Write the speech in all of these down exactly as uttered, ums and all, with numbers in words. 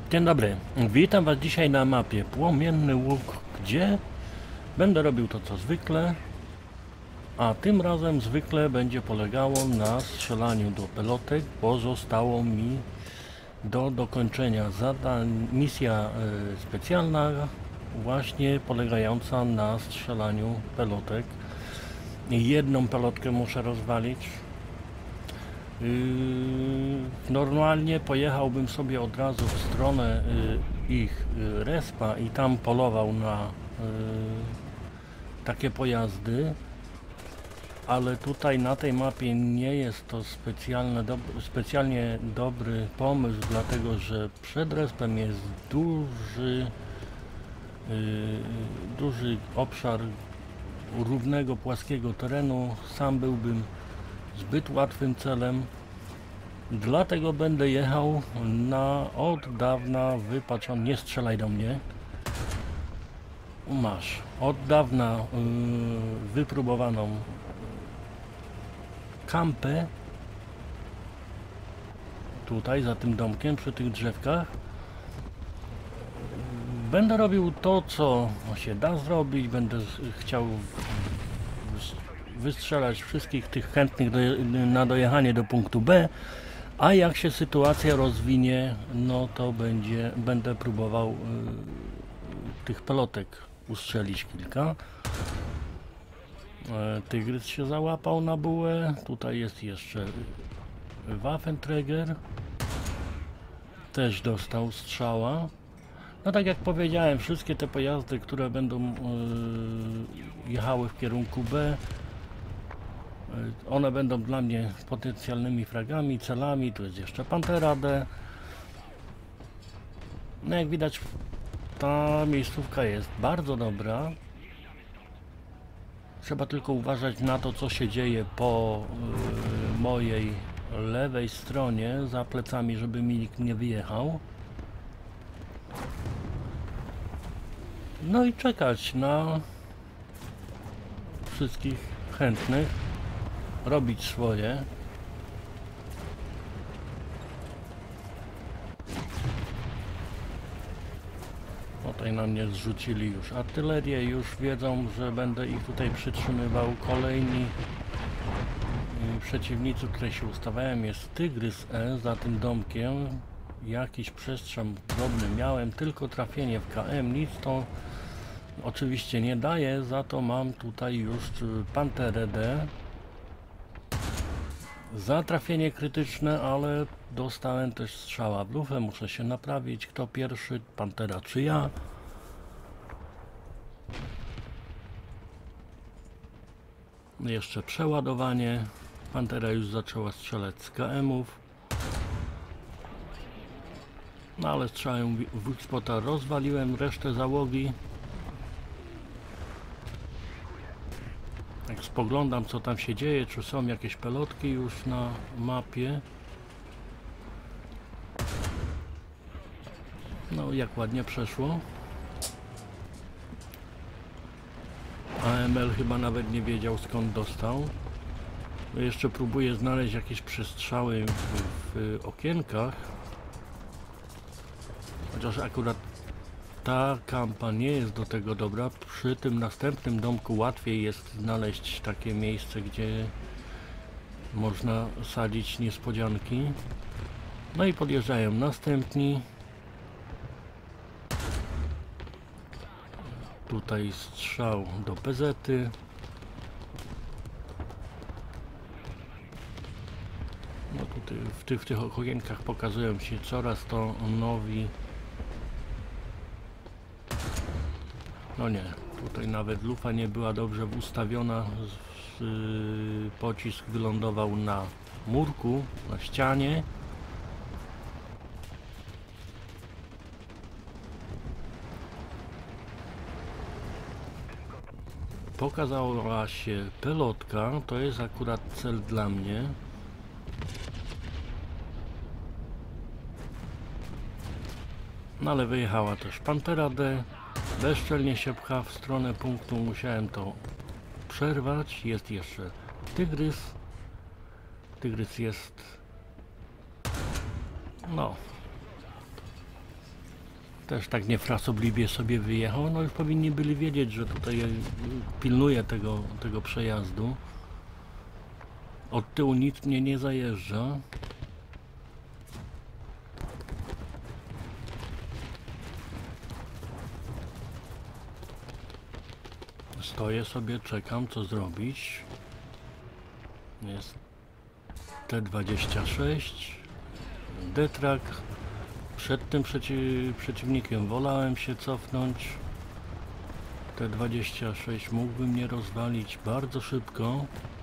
Dzień dobry, witam Was dzisiaj na mapie Płomienny Łuk, gdzie będę robił to co zwykle, a tym razem zwykle będzie polegało na strzelaniu do pelotek, bo zostało mi do dokończenia zadań misja y, specjalna właśnie polegająca na strzelaniu pelotek. Jedną pelotkę muszę rozwalić. Yy, normalnie pojechałbym sobie od razu w stronę yy, ich yy, respa i tam polował na yy, takie pojazdy, ale tutaj na tej mapie nie jest to specjalne dob specjalnie dobry pomysł, dlatego że przed respem jest duży yy, duży obszar równego, płaskiego terenu. Sam byłbym zbyt łatwym celem, dlatego będę jechał na od dawna wypaczony, nie strzelaj do mnie, masz od dawna yy, wypróbowaną kampę tutaj za tym domkiem, przy tych drzewkach. Będę robił to, co się da zrobić, będę chciał wystrzelać wszystkich tych chętnych do, na dojechanie do punktu B, a jak się sytuacja rozwinie, no to będzie, będę próbował y, tych pelotek ustrzelić kilka. E, tygrys się załapał na bułę, tutaj jest jeszcze Waffenträger, też dostał strzała. No tak jak powiedziałem, wszystkie te pojazdy, które będą y, jechały w kierunku B, one będą dla mnie potencjalnymi fragami, celami. Tu jest jeszcze Pantera D. No jak widać, ta miejscówka jest bardzo dobra. Trzeba tylko uważać na to, co się dzieje po y, mojej lewej stronie, za plecami, żeby mi nikt nie wyjechał. No i czekać na wszystkich chętnych, robić swoje. Tutaj na mnie zrzucili już artylerię, już wiedzą, że będę ich tutaj przytrzymywał. Kolejni przeciwnicy, które się ustawiałem, jest Tygrys E za tym domkiem. Jakiś przestrzał drobny miałem, tylko trafienie w K M, nic to oczywiście nie daje, za to mam tutaj już Panterę D. Za trafienie krytyczne, ale dostałem też strzała w lufę, muszę się naprawić. Kto pierwszy, Pantera czy ja? Jeszcze przeładowanie. Pantera już zaczęła strzelać z K M-ów. No ale strzałem w X-Spota rozwaliłem resztę załogi. Jak spoglądam, co tam się dzieje, czy są jakieś pelotki już na mapie. No jak ładnie przeszło. A M L chyba nawet nie wiedział, skąd dostał. No jeszcze próbuję znaleźć jakieś przestrzały w, w okienkach. Chociaż akurat ta kampa nie jest do tego dobra. Przy tym następnym domku łatwiej jest znaleźć takie miejsce, gdzie można sadzić niespodzianki. No i podjeżdżają następni. Tutaj strzał do pezety. No tutaj w tych, w tych okienkach pokazują się coraz to nowi. No nie, tutaj nawet lufa nie była dobrze ustawiona. Pocisk wylądował na murku, na ścianie. Pokazała się pelotka, to jest akurat cel dla mnie. No ale wyjechała też Pantera D. Bezczelnie się pcha w stronę punktu, musiałem to przerwać. Jest jeszcze Tygrys. Tygrys jest... no... Też tak niefrasobliwie sobie wyjechał. No już powinni byli wiedzieć, że tutaj pilnuję tego, tego przejazdu. Od tyłu nic mnie nie zajeżdża. Stoję sobie, czekam co zrobić. Jest T dwadzieścia sześć, D-Track. Przed tym przeci przeciwnikiem wolałem się cofnąć. T dwadzieścia sześć mógłby mnie rozwalić bardzo szybko.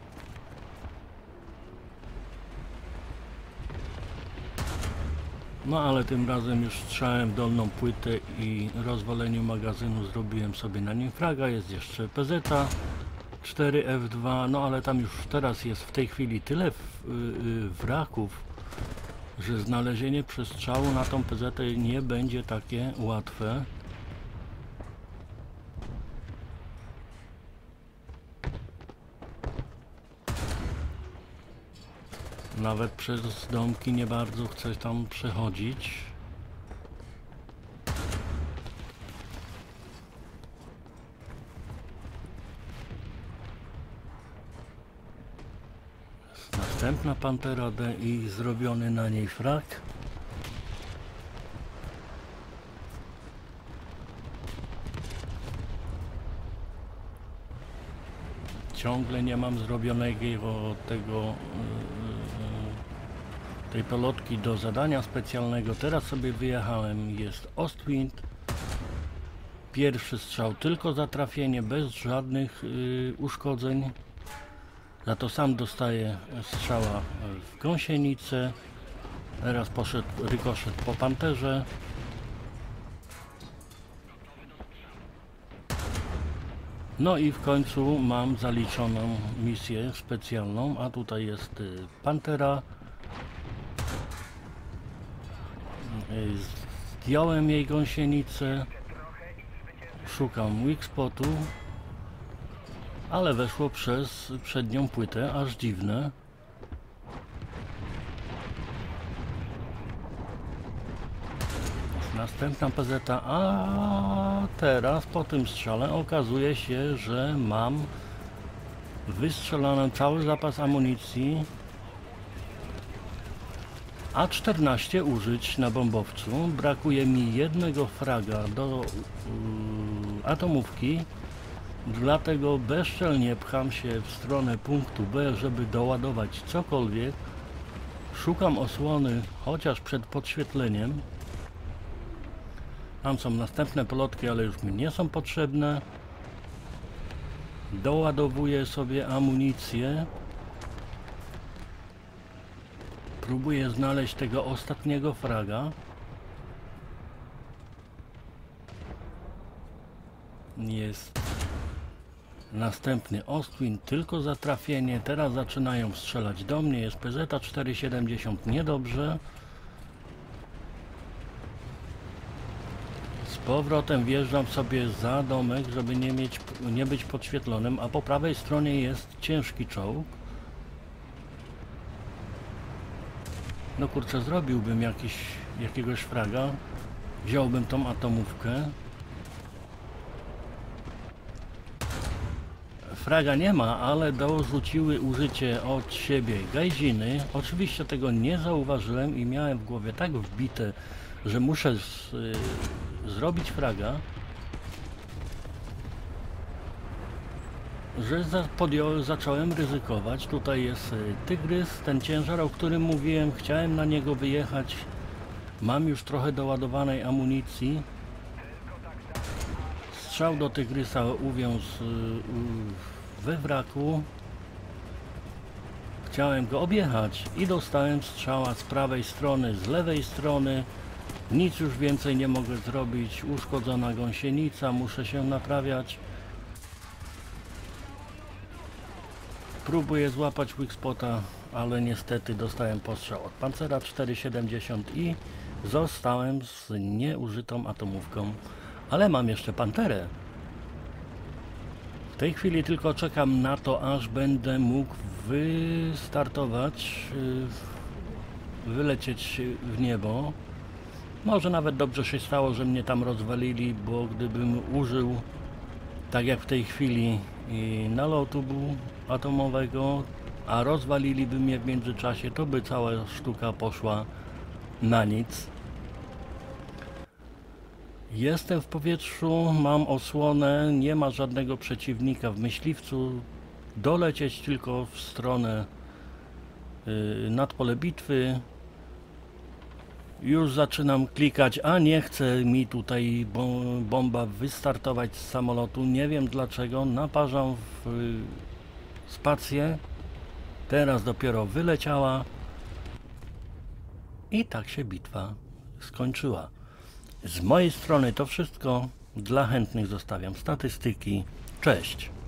No ale tym razem już strzałem dolną płytę i rozwaleniu magazynu zrobiłem sobie na nim fraga. Jest jeszcze P Z cztery F dwa, no ale tam już teraz jest w tej chwili tyle w, yy, wraków, że znalezienie przestrzału na tą P Z nie będzie takie łatwe. Nawet przez domki nie bardzo chcę tam przechodzić. Następna Pantera D i zrobiony na niej frak. Ciągle nie mam zrobionego tego yy, tej pelotki do zadania specjalnego. Teraz sobie wyjechałem, jest Ostwind. Pierwszy strzał tylko za trafienie, bez żadnych yy, uszkodzeń. Za to sam dostaję strzała w gąsienicę. Teraz poszedł rykoszet po Panterze. No i w końcu mam zaliczoną misję specjalną, a tutaj jest y, Pantera. Y, zdjąłem jej gąsienicę. Szukam weak spotu. Ale weszło przez przednią płytę, aż dziwne. Następna P Z, a teraz po tym strzale okazuje się, że mam wystrzelony cały zapas amunicji, a czternaście użyć na bombowcu. Brakuje mi jednego fraga do yy, atomówki. Dlatego bezczelnie pcham się w stronę punktu B, żeby doładować cokolwiek. Szukam osłony, chociaż przed podświetleniem. Tam są następne pelotki, ale już mi nie są potrzebne. Doładowuję sobie amunicję. Próbuję znaleźć tego ostatniego fraga. Jest następny Ostwind, tylko za trafienie. Teraz zaczynają strzelać do mnie. Jest P Z cztery siedemdziesiąt, niedobrze. Z powrotem wjeżdżam sobie za domek, żeby nie mieć, nie być podświetlonym, a po prawej stronie jest ciężki czołg. No kurczę, zrobiłbym jakiś, jakiegoś fraga. Wziąłbym tą atomówkę. Fraga nie ma, ale dorzuciły użycie od siebie gajziny. Oczywiście tego nie zauważyłem i miałem w głowie tak wbite, że muszę z, y, zrobić fraga, że za, podjąłem, zacząłem ryzykować. Tutaj jest y, Tygrys, ten ciężar, o którym mówiłem. Chciałem na niego wyjechać. Mam już trochę doładowanej amunicji. Strzał do Tygrysa uwiązł y, we wraku. Chciałem go objechać i dostałem strzała z prawej strony, z lewej strony. Nic już więcej nie mogę zrobić. Uszkodzona gąsienica, muszę się naprawiać. Próbuję złapać weak spota, ale niestety dostałem postrzał od Pancera cztery siedemdziesiąt i zostałem z nieużytą atomówką. Ale mam jeszcze Panterę. W tej chwili tylko czekam na to, aż będę mógł wystartować, wylecieć w niebo. Może nawet dobrze się stało, że mnie tam rozwalili, bo gdybym użył, tak jak w tej chwili, i nalotu atomowego, a rozwaliliby mnie w międzyczasie, to by cała sztuka poszła na nic. Jestem w powietrzu, mam osłonę, nie ma żadnego przeciwnika w myśliwcu. Dolecieć tylko w stronę yy, nad pole bitwy. Już zaczynam klikać, a nie chce mi tutaj bomba wystartować z samolotu. Nie wiem dlaczego. Naparzam w yy, spację. Teraz dopiero wyleciała. I tak się bitwa skończyła. Z mojej strony to wszystko. Dla chętnych zostawiam statystyki. Cześć!